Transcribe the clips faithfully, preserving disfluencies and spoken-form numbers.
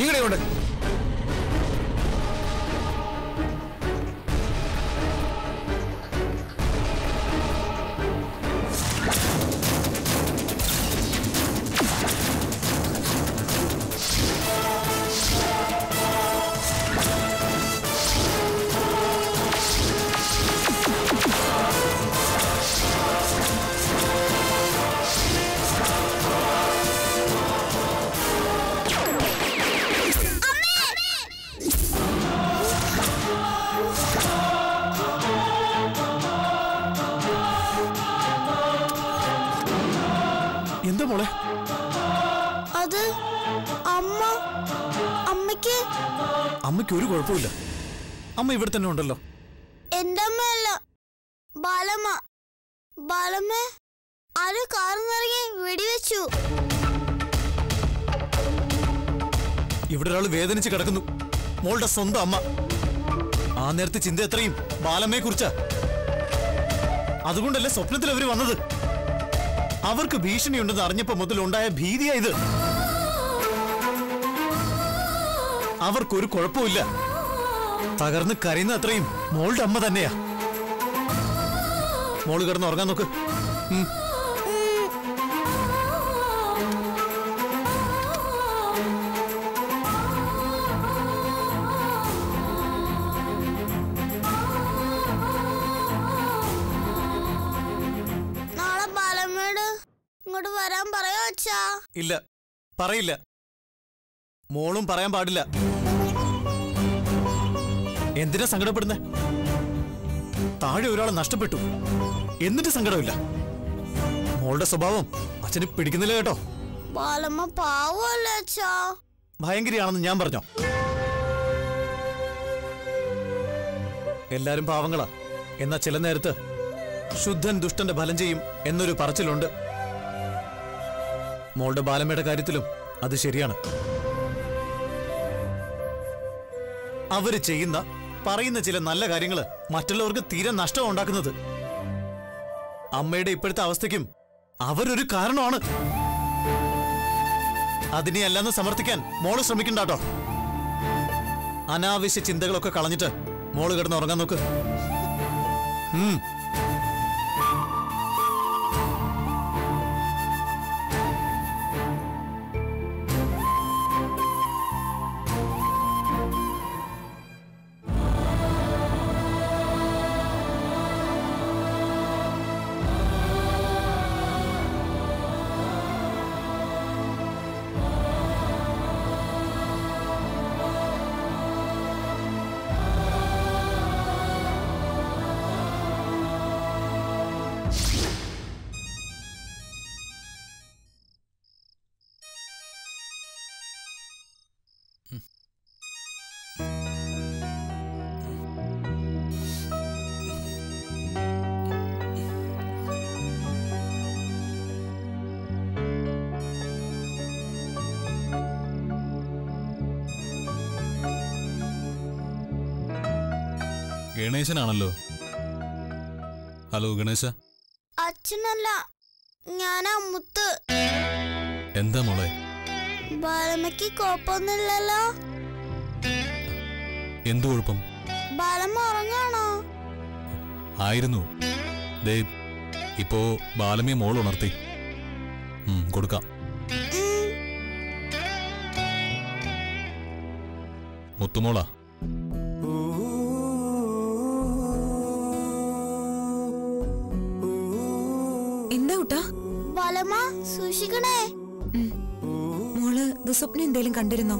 നീങ്ങളെ കൊണ്ട് എന്താ മോളെ? അത് അമ്മ അമ്മയ്ക്ക് അമ്മയ്ക്ക് ഒരു കുഴപ്പമില്ല. അമ്മ ഇവിടെ തന്നെ ഉണ്ടല്ലോ. എന്റെ അമ്മയല്ല, ബാലമ്മ. ബാലമ്മ ആരോ കാറിന്നിറങ്ങി വെടിവെച്ചു. ഇവിടെ ഒരാൾ വേദനിച്ച് കിടക്കുന്നു. മോളുടെ സ്വന്തം അമ്മ. ആ നേരത്തെ ചിന്ത എത്രയും ബാലമ്മയെ കുറിച്ചാ. അതുകൊണ്ടല്ലേ സ്വപ്നത്തിൽ അവര് വന്നത്. അവർക്ക് ഭീഷണിയുണ്ടെന്ന് അറിഞ്ഞപ്പോ മുതൽ ഉണ്ടായ ഭീതിയാ ഇത്. അവർക്കൊരു കുഴപ്പമില്ല. തകർന്ന് കരയുന്ന അത്രയും മോളുടെ അമ്മ തന്നെയാ. മോള് കിടന്ന് ഉറങ്ങാൻ നോക്ക്. ഇങ്ങോട്ട് വരാൻ പറയോ അച്ഛാ? ഇല്ല, പറയില്ല. മോളും പറയാൻ പാടില്ല. എന്തിനാ സങ്കടപ്പെടുന്നേ? താഴെ ഒരാളെ നഷ്ടപ്പെട്ടു എന്നിട്ട് സങ്കടമില്ല. മോളുടെ സ്വഭാവം അച്ഛന് പിടിക്കുന്നില്ല കേട്ടോ. ബാലമ്മ പാവല്ലേ അച്ഛാ? ഭയങ്കരിയാണെന്ന് ഞാൻ പറഞ്ഞോ? എല്ലാരും പാവങ്ങളാ. എന്നാ ചില നേരത്ത് ശുദ്ധൻ ദുഷ്ടന്റെ ഫലം ചെയ്യും എന്നൊരു പറച്ചിലുണ്ട്. മോളുടെ ബാലമ്മയുടെ കാര്യത്തിലും അത് ശരിയാണ്. അവര് ചെയ്യുന്ന പറയുന്ന ചില നല്ല കാര്യങ്ങള് മറ്റുള്ളവർക്ക് തീരെ നഷ്ടം ഉണ്ടാക്കുന്നത്. അമ്മയുടെ ഇപ്പോഴത്തെ അവസ്ഥയ്ക്കും അവരൊരു കാരണമാണ്. അതിനെ അല്ലെന്ന് സമർത്ഥിക്കാൻ മോള് ശ്രമിക്കണ്ടാട്ടോ. അനാവശ്യ ചിന്തകളൊക്കെ കളഞ്ഞിട്ട് മോള് കിടന്ന് ഉറങ്ങാൻ നോക്ക്. ഉം ഗണേശനാണല്ലോ. ഹലോ ഗണേശ. അച്ഛനല്ല, ഞാനാ മുത്ത്. എന്താ മോളെ? ബാലമ്മക്ക് കുഴപ്പമൊന്നുമില്ലല്ലോ? എന്തു കുഴപ്പം? ബാലമ്മ ഉറങ്ങാണോ? ആയിരുന്നു. ദേ ഇപ്പോ ബാലമ്മയെ മോൾ ഉണർത്തി. കൊടുക്കാം. മുത്തുമോളാ. എന്താ കുട്ടാ? ബാലമ്മ സൂക്ഷിക്കണേ. മോള് ദുസ്വപ്നം എന്തേലും കണ്ടിരുന്നോ?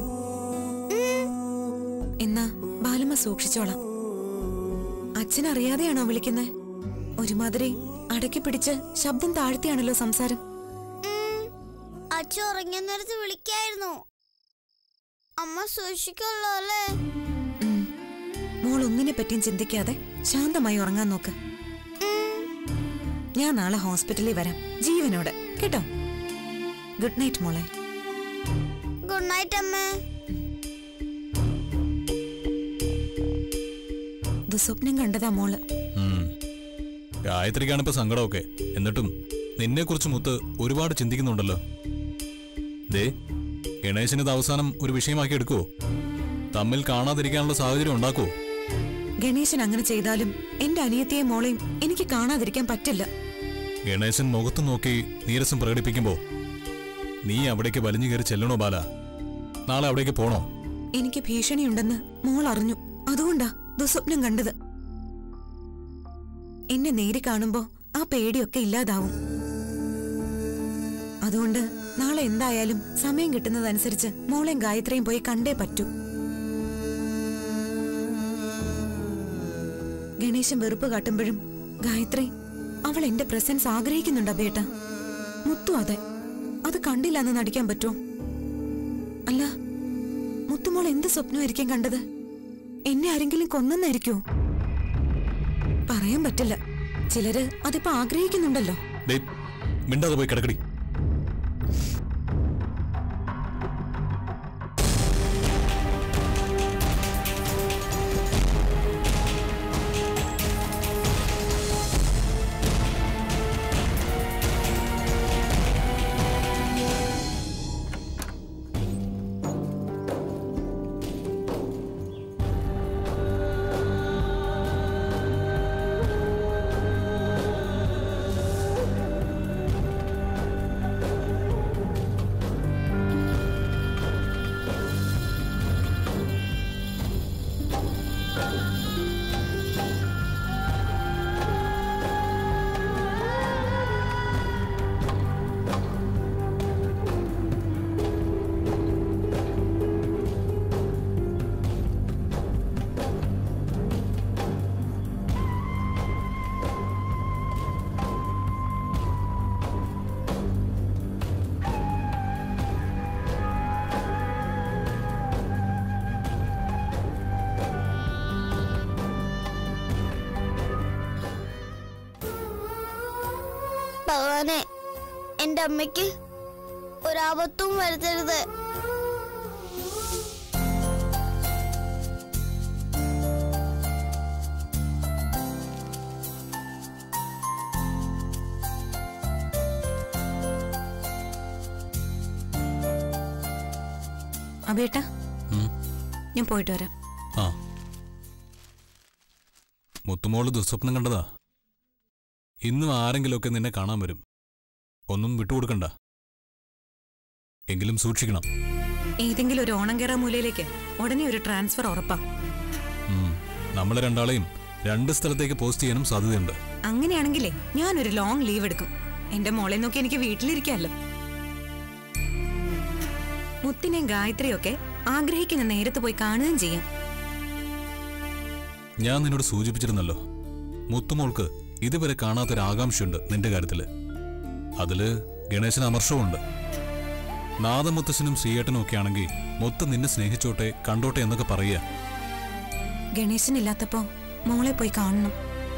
എന്നാ ബാലമ്മ സൂക്ഷിച്ചോളാം. അച്ഛനറിയാതെയാണോ വിളിക്കുന്നേ? ഒരുമാതിരി അടക്കി പിടിച്ച് ശബ്ദം താഴ്ത്തിയാണല്ലോ സംസാരം. അച്ഛൻ ഉറങ്ങിയ നേരത്ത് വിളിക്കായിരുന്നു. അമ്മ സൂക്ഷിക്കല്ലോ അല്ലേ? മോൾ ഒന്നിനെ പറ്റിയും ചിന്തിക്കാതെ ശാന്തമായി ഉറങ്ങാൻ നോക്ക്. ഞാൻ നാളെ ഹോസ്പിറ്റലിൽ വരാം ജീവനോടെ, കേട്ടോ? ഗുഡ് നൈറ്റ് മോളെ. ഗുഡ് നൈറ്റ് അമ്മ. ദുസ്വപ്നം കണ്ടതാ മോള്. ഗായത്രിക്കാണ് ഇപ്പൊ സങ്കടമൊക്കെ. എന്നിട്ടും നിന്നെ കുറിച്ച് മുത്ത് ഒരുപാട് ചിന്തിക്കുന്നുണ്ടല്ലോ. ദേ ഗണേശന് ഇത് അവസാനം ഒരു വിഷയമാക്കി എടുക്കുവോ? തമ്മിൽ കാണാതിരിക്കാനുള്ള സാഹചര്യം ഉണ്ടാക്കുവോ? ഗണേശൻ അങ്ങനെ ചെയ്താലും എന്റെ അനിയത്തിയെയും മോളെയും എനിക്ക് കാണാതിരിക്കാൻ പറ്റില്ല. ഗണേശൻ മുഖത്ത് നോക്കി നീരസം പ്രകടിപ്പിക്കുമ്പോ നീ അവിടേക്ക് വലിഞ്ഞു കയറി ചെല്ലണോ ബാല? നാളെ അവിടേക്ക് പോണോ? എനിക്ക് ഭീഷണിയുണ്ടെന്ന് മോൾ അറിഞ്ഞു, അതുകൊണ്ടാ ദുസ്വപ്നം കണ്ടത്. എന്നെ നേരി കാണുമ്പോ ആ പേടിയൊക്കെ ഇല്ലാതാവും. അതുകൊണ്ട് നാളെ എന്തായാലും സമയം കിട്ടുന്നതനുസരിച്ച് മോളെയും ഗായത്രിയും പോയി കണ്ടേ പറ്റൂ. ഗണേശൻ വെറുപ്പ് കാട്ടുമ്പോഴും ഗായത്രി അവൾ എന്റെ പ്രസൻസ് ആഗ്രഹിക്കുന്നുണ്ട് അബേട്ട. മുത്തു അതെ, അത് കണ്ടില്ല എന്ന് നടിക്കാൻ പറ്റുമോ? അല്ല, മുത്തുമോൾ എന്ത് സ്വപ്നമായിരിക്കും കണ്ടത്? എന്നെ ആരെങ്കിലും കൊന്നെന്നായിരിക്കോ? പറയാൻ പറ്റില്ല. ചിലര് അതിപ്പോ ആഗ്രഹിക്കുന്നുണ്ടല്ലോ. മിണ്ടാതെ പോയി കിടക്കടി. ഭഗവാനെ, എന്റെ അമ്മയ്ക്ക് ഒരാപത്തും വരുത്തരുത്. അബേട്ട, ഞാൻ പോയിട്ട് വരാം. ആ, മുത്തുമോള് ദുസ്വപ്നം കണ്ടതാ. ഇന്നും ആരെങ്കിലുമൊക്കെ നിന്നെ കാണാൻ വരും. ഒന്നും വിട്ടുകൊടുക്കണ്ട. എങ്കിലും സൂക്ഷിക്കണം. ഏതെങ്കിലും ഒരു ഓണം കേറാ മൂലയിലേക്ക് ഉടനെ ഒരു ട്രാൻസ്ഫർ ഉറപ്പാ. നമ്മളെ രണ്ടാളെയും രണ്ട് സ്ഥലത്തേക്ക് പോസ്റ്റ് ചെയ്യാനും സാധ്യതയുണ്ട്. അങ്ങനെയാണെങ്കിലേ ഞാനൊരു ലോങ് ലീവ് എടുക്കും. എന്റെ മോളെ നോക്കി എനിക്ക് വീട്ടിലിരിക്കാമല്ലോ. മുത്തിനെയും ഗായത്രിയൊക്കെ ആഗ്രഹിക്കുന്ന നേരത്ത് പോയി കാണുകയും ചെയ്യാം. ഞാൻ നിന്നോട് സൂചിപ്പിച്ചിരുന്നല്ലോ, മുത്തുമോൾക്ക് ഇതുവരെ കാണാത്തൊരാകാംക്ഷയുണ്ട് നിന്റെ കാര്യത്തില്. അതില് ഗണേശന് അമർഷവുമുണ്ട്. നാദമുത്തശ്ശനും ശ്രീയേട്ടനും ഒക്കെ ആണെങ്കിൽ മൊത്തം നിന്നെ സ്നേഹിച്ചോട്ടെ, കണ്ടോട്ടെ എന്നൊക്കെ പറയുക. ഗണേശനില്ലാത്തപ്പോ മോളെ പോയി കാണണം.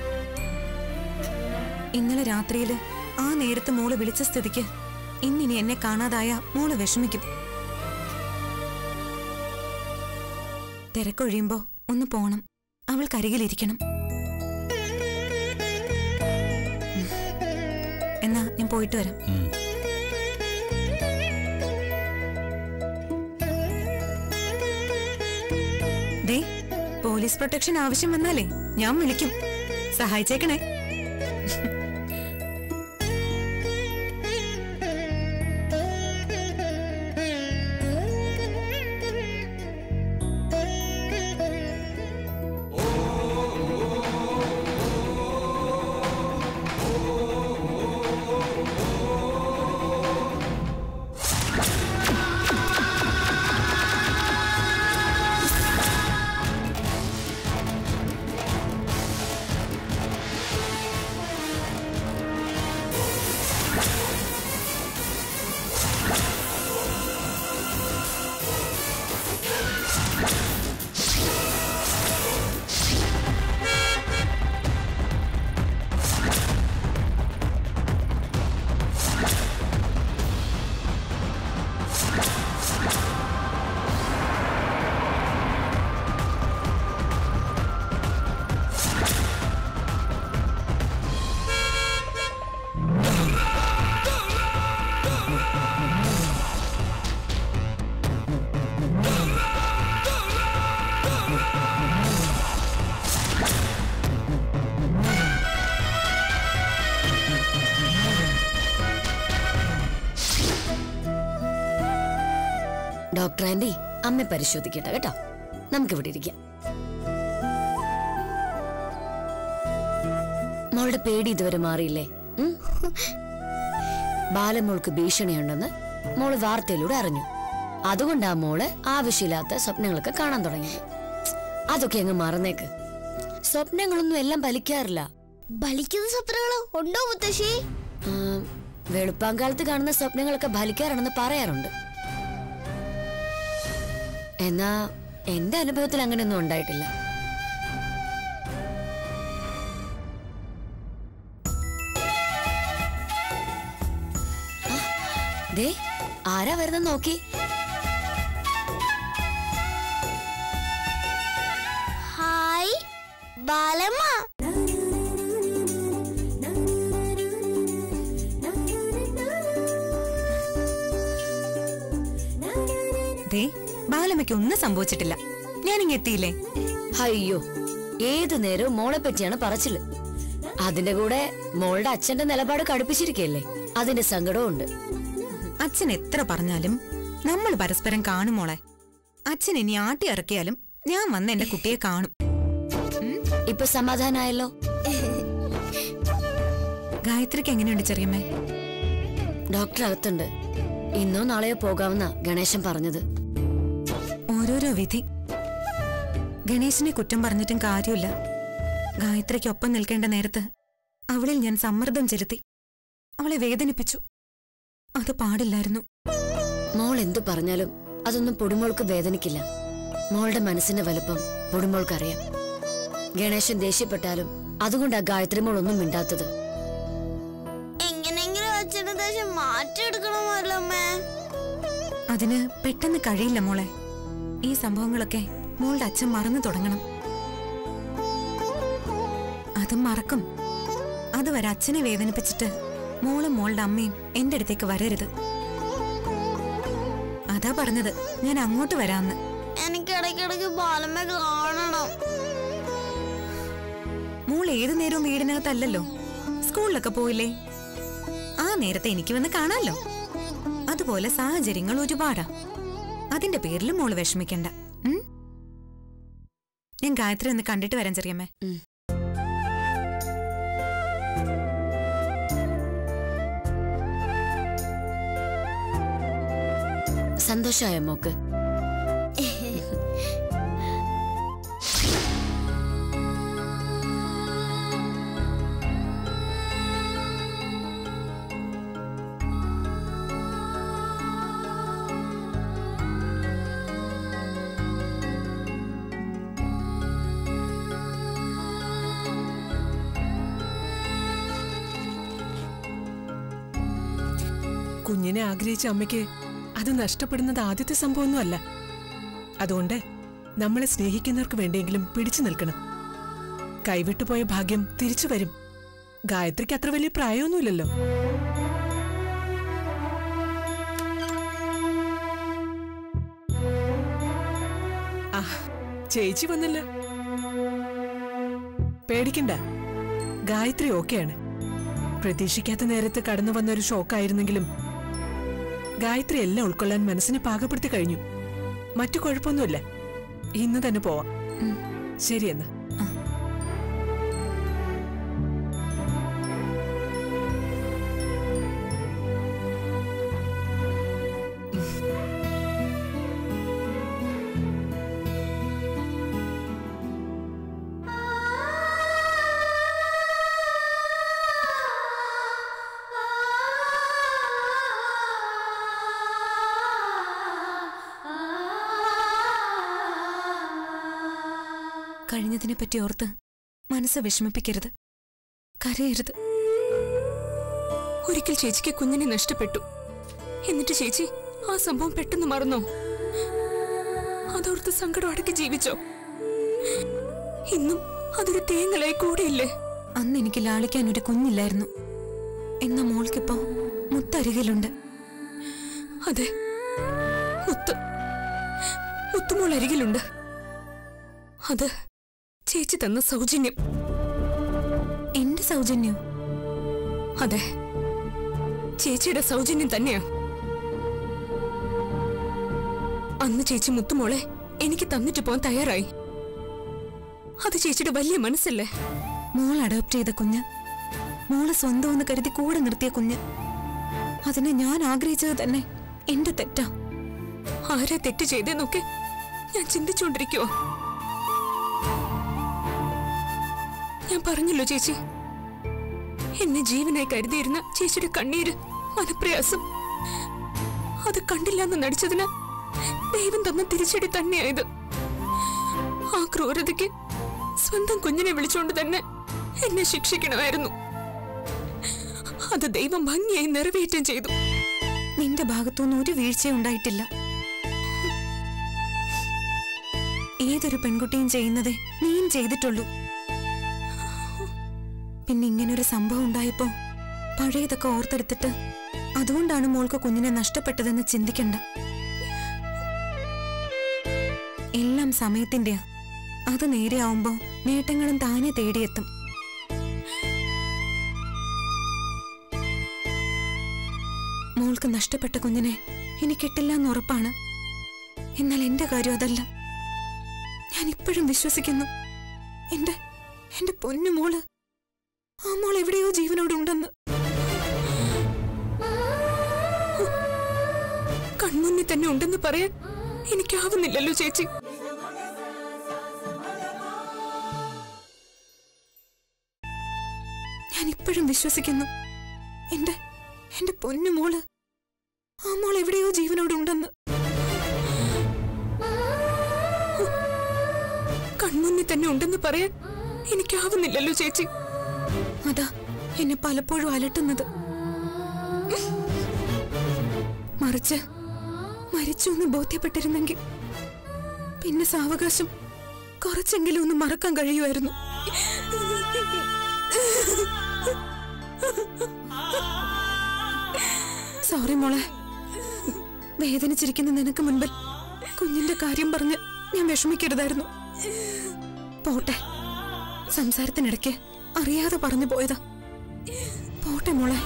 ഇന്നലെ രാത്രിയില് ആ നേരത്ത് മോള് വിളിച്ച സ്ഥിതിക്ക് ഇന്നിനി എന്നെ കാണാതായ മോള് വിഷമിക്കും. തിരക്കൊഴിയുമ്പോ ഒന്ന് പോണം, അവൾക്കരികിലിരിക്കണം. എന്നാ ഞാൻ പോയിട്ട് വരാം. ദേ, പോലീസ് പ്രൊട്ടക്ഷൻ ആവശ്യം വന്നാലേ ഞാൻ വിളിക്കും. സഹായിച്ചേക്കണേ. ഡോക്ടർ ആന്റി അമ്മ പരിശോധിക്കട്ടെ കേട്ടോ. നമുക്കിവിടെ ഇരിക്കാം. മോളുടെ പേടി ഇതുവരെ മാറിയില്ലേ? ബാലമോൾക്ക് ഭീഷണിയുണ്ടെന്ന് മോള് വാർത്തയിലൂടെ അറിഞ്ഞു. അതുകൊണ്ടാ മോള് ആവശ്യമില്ലാത്ത സ്വപ്നങ്ങളൊക്കെ കാണാൻ തുടങ്ങിയത്. അതൊക്കെ അങ്ങ് മറന്നേക്ക്. സ്വപ്നങ്ങളൊന്നും എല്ലാം ഫലിക്കാറില്ല. ഫലിക്കുന്ന സ്വപ്നങ്ങളോ ഉണ്ടോ മുത്തശ്ശി? വെളുപ്പാങ്കാലത്ത് കാണുന്ന സ്വപ്നങ്ങളൊക്കെ ഫലിക്കാറാണെന്ന് പറയാറുണ്ട്. എന്നാ എന്റെ അനുഭവത്തിൽ അങ്ങനെയൊന്നും ഉണ്ടായിട്ടില്ല. ദേ ആരാ വരുന്ന നോക്കി. ഹായ് ബാലമ്മ. ദേ ബാലമ്മയ്ക്ക് ഒന്നും സംഭവിച്ചിട്ടില്ല. ഞാനിങ്ങ എത്തിയില്ലേ? അയ്യോ, ഏതു നേരവും മോളെ പറ്റിയാണ് പറച്ചില്. അതിന്റെ കൂടെ മോളുടെ അച്ഛന്റെ നിലപാട് കടുപ്പിച്ചിരിക്കല്ലേ, അതിന്റെ സങ്കടവും ഉണ്ട്. അച്ഛൻ എത്ര പറഞ്ഞാലും നമ്മൾ പരസ്പരം കാണും മോളെ. അച്ഛൻ ഇനി ആട്ടി ഇറക്കിയാലും ഞാൻ വന്ന് എന്റെ കുട്ടിയെ കാണും. ഇപ്പൊ സമാധാനായല്ലോ? ഗായത്രിക്ക് എങ്ങനെയുണ്ട് ചെറിയമ്മേ? ഡോക്ടർ അകത്തുണ്ട്. ഇന്നോ നാളെയോ പോകാമെന്ന ഗണേശൻ പറഞ്ഞത്. ഓരോരോ വിധി. ഗണേശനെ കുറ്റം പറഞ്ഞിട്ടും കാര്യമില്ല. ഗായത്രിക്കൊപ്പം നിൽക്കേണ്ട നേരത്ത് അവളിൽ ഞാൻ സമ്മർദ്ദം ചെലുത്തി. അവളെ വേദനിപ്പിച്ചു. അത് പാടില്ലായിരുന്നു. മോൾ എന്തു പറഞ്ഞാലും അതൊന്നും പൊടിമോൾക്ക് വേദനിക്കില്ല. മോളുടെ മനസ്സിന്റെ വലുപ്പം പൊടിമോൾക്കറിയാം. ഗണേശൻ ദേഷ്യപ്പെട്ടാലും അതുകൊണ്ടാ ഗായത്രി മോൾ ഒന്നും മിണ്ടാത്തത്. എങ്ങനെങ്കിലും അച്ഛന്റെ ദേഷ്യം മാറ്റിയെടുക്കണമല്ലോ അമ്മേ. അതിന് പെട്ടെന്ന് കഴിയില്ല മോളെ. ഈ സംഭവങ്ങളൊക്കെ മോളുടെ അച്ഛൻ മറന്നു തുടങ്ങണം. അതും മറക്കും. അതുവരെ അച്ഛനെ വേദനിപ്പിച്ചിട്ട് മോളും മോളുടെ അമ്മയും എന്റെ അടുത്തേക്ക് വരരുത്. അതാ പറഞ്ഞത് ഞാൻ അങ്ങോട്ട് വരാന്ന്. എനിക്ക് ഇടയ്ക്കിടയ്ക്ക് ബാലമ്മ കാണണം. മോൾ ഏതു നേരവും വീടിനകത്തല്ലല്ലോ, സ്കൂളിലൊക്കെ പോയില്ലേ? ആ നേരത്തെ എനിക്ക് വന്ന് കാണാമല്ലോ. അതുപോലെ സാഹചര്യങ്ങൾ ഒരുപാടാ. അതിന്റെ പേരിൽ മോള് വിഷമിക്കണ്ട. ഞാൻ ഗായത്രി ഒന്ന് കണ്ടിട്ട് വരാൻ ചെറിയമ്മേ. സന്തോഷായ മോക്ക്? കുഞ്ഞിനെ ആഗ്രഹിച്ച അമ്മയ്ക്ക് അത് നഷ്ടപ്പെടുന്നത് ആദ്യത്തെ സംഭവമൊന്നുമല്ല. അതുകൊണ്ട് നമ്മളെ സ്നേഹിക്കുന്നവർക്ക് വേണ്ടിയെങ്കിലും പിടിച്ചു നിൽക്കണം. കൈവിട്ടുപോയ ഭാഗ്യം തിരിച്ചു വരും. ഗായത്രിക്ക് അത്ര വലിയ പ്രായമൊന്നുമില്ലല്ലോ. ആ ചേച്ചി വന്നല്ലോ. പേടിക്കണ്ട, ഗായത്രി ഓക്കെയാണ്. പ്രതീക്ഷിക്കാത്ത നേരത്ത് കടന്നു വന്ന ഒരു ഷോക്കായിരുന്നെങ്കിലും ഗായത്രി എല്ലാം ഉൾക്കൊള്ളാൻ മനസ്സിനെ പാകപ്പെടുത്തി കഴിഞ്ഞു. മറ്റു കുഴപ്പമൊന്നുമില്ല. ഇന്ന് തന്നെ പോവാം. ശരിയെന്നാ. കഴിഞ്ഞതിനെ പറ്റി ഓർത്ത് മനസ്സ് വിഷമിപ്പിക്കരുത്, കരയരുത്. ഒരിക്കൽ ചേച്ചിക്ക് കുഞ്ഞിനെ നഷ്ടപ്പെട്ടു. എന്നിട്ട് ചേച്ചി ആ സംഭവം പെട്ടെന്ന് മറന്നോ? അതോർത്ത് സങ്കടം അടക്കി ജീവിച്ചോ? ഇന്നും അതൊരു തേങ്ങലായി കൂടെയില്ലേ? അന്ന് എനിക്ക് ലാളിക്കാൻ ഒരു കുഞ്ഞില്ലായിരുന്നു. എന്ന മോൾക്കിപ്പോ മുത്തരികിലുണ്ട്. അതെ, മുത്ത് മുത്തുമോൾ അരികിലുണ്ട്. അത് ചേച്ചി തന്ന സൗജന്യം. എന്റെ സൗജന്യം? അതെ, ചേച്ചിയുടെ സൗജന്യം തന്നെയാ. അന്ന് ചേച്ചി മുത്തുമോളെ എനിക്ക് തന്നിട്ട് പോകാൻ തയ്യാറായി. അത് ചേച്ചിയുടെ വലിയ മനസ്സല്ലേ? മോൾ അഡോപ്റ്റ് ചെയ്ത കുഞ്ഞ്, മോളെ സ്വന്തം എന്ന് കരുതി കൂടെ നിർത്തിയ കുഞ്ഞ്, അതിനെ ഞാൻ ആഗ്രഹിച്ചത് തന്നെ എന്റെ തെറ്റാ. ആരാ തെറ്റ് ചെയ്തെന്നൊക്കെ ഞാൻ ചിന്തിച്ചുകൊണ്ടിരിക്കുവോ? ഞാൻ പറഞ്ഞല്ലോ ചേച്ചി, എന്നെ ജീവനായി കരുതിയിരുന്ന ചേച്ചിയുടെ കണ്ണീര്, മനപ്രയാസം, അത് കണ്ടില്ലെന്ന് നടിച്ചതിന് ദൈവം തന്ന തിരിച്ചടി തന്നെയായത്. ആ ക്രൂരതയ്ക്ക് സ്വന്തം കുഞ്ഞിനെ വിളിച്ചുകൊണ്ട് തന്നെ എന്നെ ശിക്ഷിക്കണമായിരുന്നു. അത് ദൈവം ഭംഗിയായി നിറവേറ്റുകയും ചെയ്തു. നിന്റെ ഭാഗത്തുനിന്ന് ഒരു വീഴ്ചയും ഉണ്ടായിട്ടില്ല. ഏതൊരു പെൺകുട്ടിയും ചെയ്യുന്നതേ നീയും ചെയ്തിട്ടുള്ളൂ. പിന്നെ ഇങ്ങനൊരു സംഭവം ഉണ്ടായപ്പോ പഴയതൊക്കെ ഓർത്തെടുത്തിട്ട് അതുകൊണ്ടാണ് മോൾക്ക് കുഞ്ഞിനെ നഷ്ടപ്പെട്ടതെന്ന് ചിന്തിക്കണ്ട. എല്ലാം സമയത്തിന്റെയാ. അത് നേരെയാവുമ്പോ നേട്ടങ്ങളും താനെ തേടിയെത്തും. മോൾക്ക് നഷ്ടപ്പെട്ട കുഞ്ഞിനെ ഇനി കിട്ടില്ല എന്ന് ഉറപ്പാണ്. എന്നാൽ എന്റെ കാര്യം അതല്ല. ഞാൻ ഇപ്പോഴും വിശ്വസിക്കുന്നു എന്റെ എന്റെ പൊന്നു മോള്, ആ മോൾ എവിടെയോ ജീവനോടുണ്ടെന്ന്. കൺമുന്നിൽ തന്നെ ഉണ്ടെന്ന് പറയാൻ എനിക്കാവുന്നില്ലല്ലോ ചേച്ചി. ഞാൻ ഇപ്പോഴും വിശ്വസിക്കുന്നു എന്റെ എന്റെ പൊന്നു മോള്, ആ മോൾ എവിടെയോ ജീവനോടുണ്ടെന്ന്. കൺമുന്നിൽ തന്നെ ഉണ്ടെന്ന് പറയാൻ എനിക്കാവുന്നില്ലല്ലോ ചേച്ചി. അതാ എന്നെ പലപ്പോഴും അലട്ടുന്നത്. മറിച്ച് മരിച്ചു എന്ന് ബോധ്യപ്പെട്ടിരുന്നെങ്കിൽ പിന്നെ സാവകാശം കുറച്ചെങ്കിലും ഒന്ന് മറക്കാൻ കഴിയുമായിരുന്നു. സോറി മോളെ, വേദനിച്ചിരിക്കുന്ന നിനക്ക് മുൻപിൽ കുഞ്ഞിന്റെ കാര്യം പറഞ്ഞ് ഞാൻ വിഷമിക്കരുതായിരുന്നു. പോട്ടെ, സംസാരത്തിനിടയ്ക്ക് അറിയാതെ പറഞ്ഞു പോയതാ. പോട്ടെ മോളെ,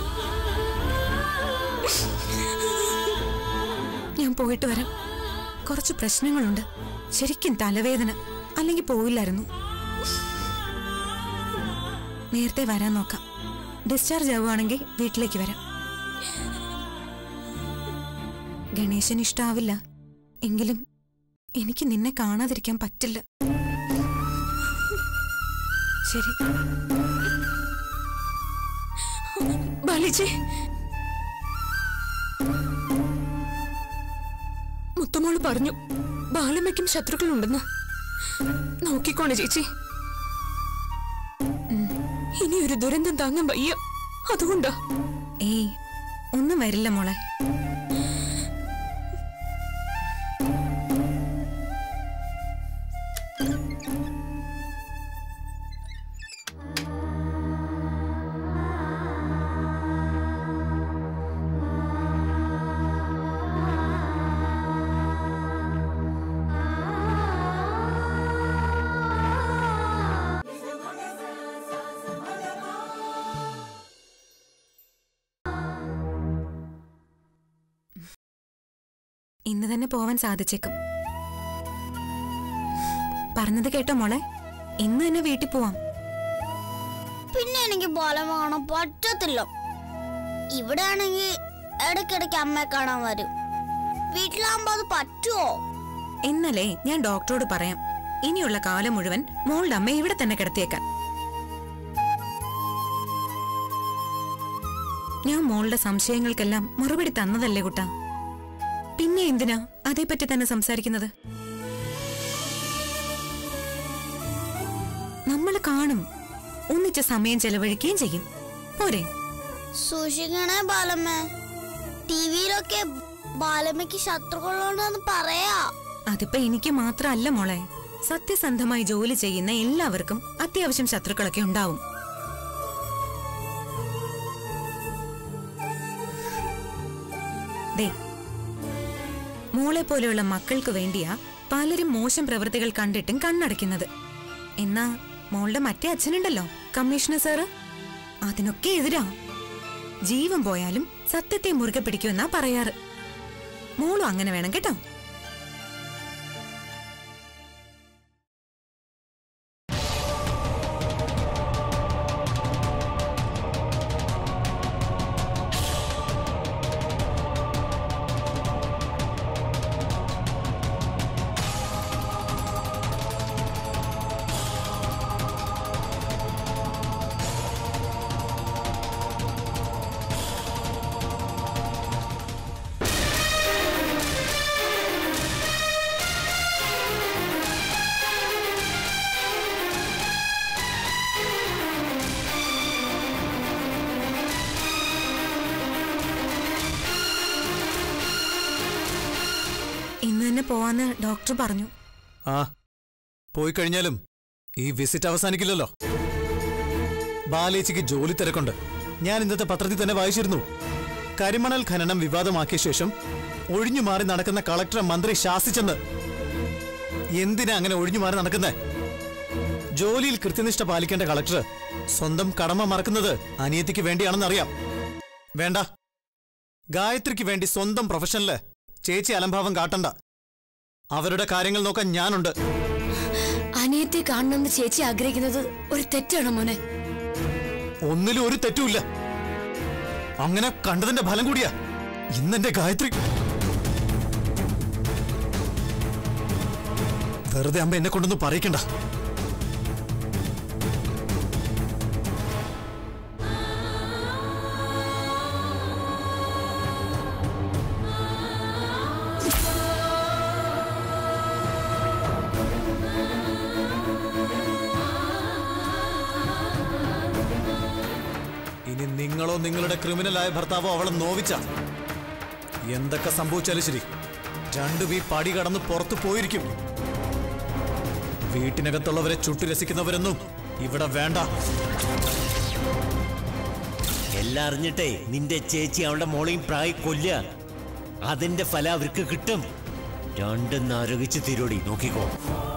ഞാൻ പോയിട്ട് വരാം. കുറച്ച് പ്രശ്നങ്ങളുണ്ട്. ശരിക്കും തലവേദന, അല്ലെങ്കിൽ പോയില്ലായിരുന്നു. നേരത്തെ വരാൻ നോക്കാം. ഡിസ്ചാർജ് ആവുകയാണെങ്കിൽ വീട്ടിലേക്ക് വരാം. ഗണേശന് ഇഷ്ടാവില്ല, എങ്കിലും എനിക്ക് നിന്നെ കാണാതിരിക്കാൻ പറ്റില്ല. ശരി ബാലിജി. മുത്തുമോള് പറഞ്ഞു ബാലമ്മയ്ക്കും ശത്രുക്കളുണ്ടെന്ന്. നോക്കിക്കോണേ ചേച്ചി, ഇനി ഒരു ദുരന്തം താങ്ങാൻ വയ്യ. അതുകൊണ്ടാ. ഏയ്, ഒന്നും വരില്ല മോളെ. ഇന്ന് തന്നെ പോവാൻ സാധിച്ചേക്കും. പറഞ്ഞത് കേട്ടോ മോളെ, ഇന്ന് തന്നെ വീട്ടിൽ പോവാം. പിന്നെ എനിക്ക് ബാലമ്മ കാണാൻ പറ്റത്തില്ല. ഇവിടെ ആണെങ്കിൽ ഇടയ്ക്കിടയ്ക്ക് അമ്മയെ കാണാൻ വരും. വീട്ടിലാകുമ്പോ അത് പറ്റുമോ? ഇന്നലെ ഞാൻ ഡോക്ടറോട് പറയാം, ഇനിയുള്ള കാലം മുഴുവൻ മോളുടെ അമ്മ ഇവിടെ തന്നെ കിടത്തിയേക്കാൻ. ഞാൻ മോളുടെ സംശയങ്ങൾക്കെല്ലാം മറുപടി തന്നതല്ലേ കുട്ടാ. പിന്നെ എന്തിനാ അതേപറ്റി തന്നെ സംസാരിക്കുന്നത്? നമ്മൾ കാണും, ഒന്നിച്ച സമയം ചെലവഴിക്കുകയും ചെയ്യും. പോരെ? സൂക്ഷിക്കണേ ബാലമ്മ. ടിവിയിലൊക്കെ ബാലമ്മയ്ക്ക് ശത്രുക്കളുണ്ടെന്ന് പറയാ. അതിപ്പോ എനിക്ക് മാത്രമല്ല മോളെ, സത്യസന്ധമായി ജോലി ചെയ്യുന്ന എല്ലാവർക്കും അത്യാവശ്യം ശത്രുക്കളൊക്കെ ഉണ്ടാവും. ദേ, മോളെ പോലെയുള്ള മക്കൾക്ക് വേണ്ടിയാ പലരും മോശം പ്രവൃത്തികൾ കണ്ടിട്ടും കണ്ണടയ്ക്കുന്നത്. എന്നാ മോളുടെ മറ്റേ അച്ഛനുണ്ടല്ലോ, കമ്മീഷണർ സാറ്, അതിനൊക്കെ എതിരാ. ജീവൻ പോയാലും സത്യത്തെ മുറുകെ പിടിക്കുമെന്നാ പറയാറ്. മോളും അങ്ങനെ വേണം കേട്ടോ. ഇന്ന് തന്നെ പോവാന്ന് ഡോക്ടർ പറഞ്ഞു. ആ പോയി കഴിഞ്ഞാലും ഈ വിസിറ്റ് അവസാനിക്കില്ലല്ലോ. ബാലേച്ചിക്ക് ജോലി തിരക്കുണ്ട്. ഞാൻ ഇന്നത്തെ പത്രത്തിൽ തന്നെ വായിച്ചിരുന്നു. കരിമണൽ ഖനനം വിവാദമാക്കിയ ശേഷം ഒഴിഞ്ഞു മാറി നടക്കുന്ന കളക്ടറെ മന്ത്രി ശാസിച്ചെന്ന്. എന്തിനാ അങ്ങനെ ഒഴിഞ്ഞു മാറി നടക്കുന്നേ? ജോലിയിൽ കൃത്യനിഷ്ഠ പാലിക്കേണ്ട കളക്ടർ സ്വന്തം കടമ മറക്കുന്നത് അനിയത്തിക്ക് വേണ്ടിയാണെന്നറിയാം. വേണ്ട, ഗായത്രിക്ക് വേണ്ടി സ്വന്തം പ്രൊഫഷനില് ചേച്ചി അലംഭാവം കാട്ടണ്ട. അവരുടെ കാര്യങ്ങൾ നോക്കാൻ ഞാനുണ്ട്. അനിയത്തെ കാണണമെന്ന് ചേച്ചി ആഗ്രഹിക്കുന്നത് ഒരു തെറ്റാണോ മോനെ? ഒന്നിലും ഒരു തെറ്റുമില്ല. അങ്ങനെ കണ്ടതിന്റെ ഫലം കൂടിയാ ഇന്നെന്റെ ഗായത്രി. വെറുതെ അമ്മ എന്നെ കൊണ്ടൊന്നും പറയിക്കണ്ട. ഇനി നിങ്ങളോ നിങ്ങളുടെ ക്രിമിനലായ ഭർത്താവോ അവളെ നോവിച്ച എന്തൊക്കെ സംഭവിച്ചാലും ശരി, രണ്ടും ഈ പടി കടന്ന് പുറത്തു പോയിരിക്കും. വീട്ടിനകത്തുള്ളവരെ ചുട്ടുരസിക്കുന്നവരൊന്നും ഇവിടെ വേണ്ട. എല്ലാം അറിഞ്ഞിട്ടേ നിന്റെ ചേച്ചി അവളുടെ മോളെയും പ്രായ കൊല്ല. അതിന്റെ ഫലം അവർക്ക് കിട്ടും. രണ്ടും ആരോഗ്യിച്ച് തിരോടി നോക്കിക്കോ.